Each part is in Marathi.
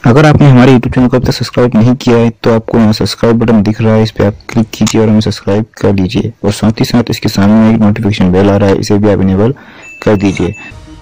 अगर आपने हमारे YouTube चैनल को अब तक सब्सक्राइब नहीं किया है तो आपको यहाँ सब्सक्राइब बटन दिख रहा है, इस पर आप क्लिक कीजिए और हमें सब्सक्राइब कर लीजिए। और साथ ही साथ इसके सामने एक नोटिफिकेशन बेल आ रहा है, इसे भी आप इनेबल कर दीजिए।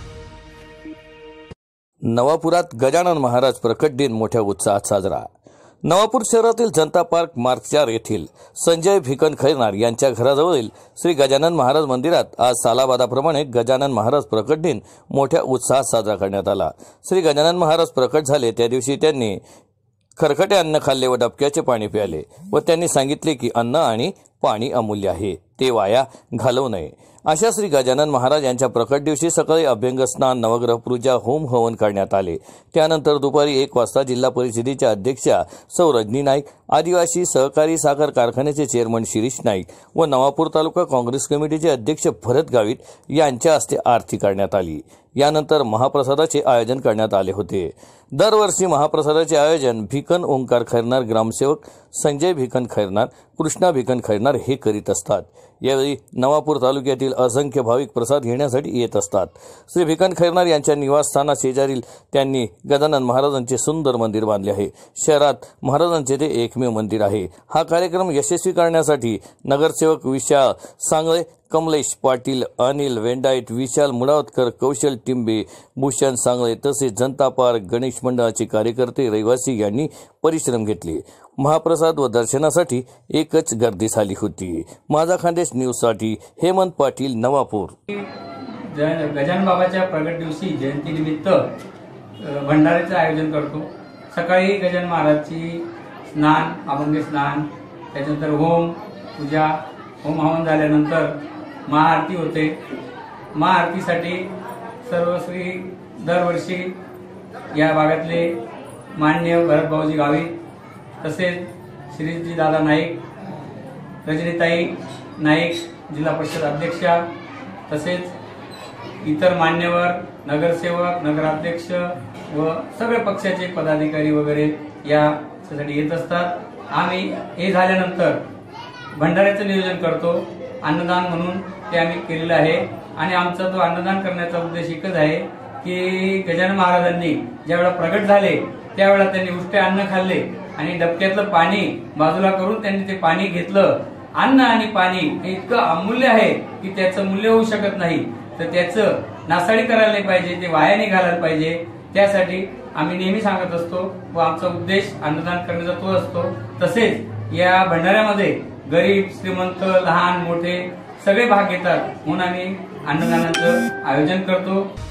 नवापुरात गजानन महाराज प्रकट दिन मोठ्या उत्साहात साजरा। नवापूर शहरातील जनता पार्क मार्ग 4 येथील संजय भिकन खैरनार यांच्या घराजवळील श्री गजानन महाराज मंदिरात आज सालाबादाप्रमाणे गजानन महाराज प्रकट दिन मोठ्या उत्साहात साजरा करण्यात आला। श्री गजानन महाराज प्रकट झाले त्या दिवशी त्यांनी खरकटे अन्न खाल्ले व डबक्याचे पाणी प्याले व त्यांनी सांगितले की अन्न आणि पाणी अमूल्य आहे, ते वाया घालवू नये। अशा श्री गजानन महाराज यांच्या प्रकट दिवशी सकाळी अभ्यंग स्नान, नवग्रह पूजा, होम हवन करण्यात आले। त्यानंतर दुपारी 1 वाजता जिल्हा परिषदेच्या अध्यक्षा सौ रजनी नाईक, आदिवासी सहकारी साखर कारखान्याचे चेअरमन शिरीष नाईक व नवापूर तालुका काँग्रेस कमिटीचे अध्यक्ष भरत गावित यांच्या हस्ते आरती करण्यात आली। यानंतर महाप्रसादाचे आयोजन करण्यात आले होते। दरवर्षी महाप्रसादाचे आयोजन भिकन ओंकार खैरनार, ग्रामसेवक संजय भिकन खैरनार, कृष्णा भिकन खैरनार हे करीत असतात। यावेळी नवापूर तालुक्यातील असंख्य भाविक प्रसाद घेण्यासाठी येत असतात। श्री भिकन खैरनार यांच्या निवासस्थाना शेजारील त्यांनी गजानन महाराजांचे सुंदर मंदिर बांधले आहे। शहरात महाराजांचे ते एकमेव मंदिर आहे। हा कार्यक्रम यशस्वी करण्यासाठी नगरसेवक विशाल सांगळे, कमलेश पाटील, अनिल वेंडाईट, विशाल मुडावतकर, कौशल टिंबे, भूषण सांगळे तसेच जनता पार्क गणेश मंडळाचे कार्यकर्ते, रहिवासी यांनी परिश्रम घेतले। महाप्रसाद व दर्शनासाठी एकच गर्दी झाली होती। माझा खानदेश न्यूजसाठी हेमंत पाटील, नवापूर। गजानन बाबाच्या प्रगट दिवशी जयंतीनिमित्त भंडाऱ्याचे आयोजन करतो। सकाळी गजानन महाराजची स्नान, अभंग स्नान, त्याच्यानंतर होम पूजा, होम हवन झाल्यानंतर महाआरती होते। महाआरतीसाठी सर्व श्री दरवर्षी या भागातले मान्य भरत भाऊजी गावित तसेच श्रीजी दादा नाईक, रजनीताई नाईक, जिल्हा परिषद अध्यक्षा तसेच इतर मान्यवर, नगरसेवक, नगराध्यक्ष व सगळे पक्षाचे पदाधिकारी वगैरे यासाठी येत असतात। आम्ही हे झाल्यानंतर भंडाऱ्याचं नियोजन करतो, अन्नदान म्हणून ते आम्ही केलेलं आहे। आणि आमचा तो अन्नदान करण्याचा उद्देश एकच आहे की गजानन महाराजांनी ज्यावेळेला प्रगट झाले त्यावेळेला त्यांनी उष्टे अन्न खाल्ले आणि डबक्यातलं पाणी बाजूला करून त्यांनी ते पाणी घेतलं। अन्न आणि पाणी हे इतकं अमूल्य आहे की त्याचं मूल्य होऊ शकत नाही, तर त्याचं नासाडी करायला नाही पाहिजे, ते वाया नाही घालायला पाहिजे। त्यासाठी आम्ही नेहमी सांगत असतो व आमचा उद्देश अन्नदान करण्याचा तो असतो। तसेच या भंडाऱ्यामध्ये गरीब, श्रीमंत, लहान मोठे सगळे भाग घेतात म्हणून आम्ही अन्नदानाचं आयोजन करतो।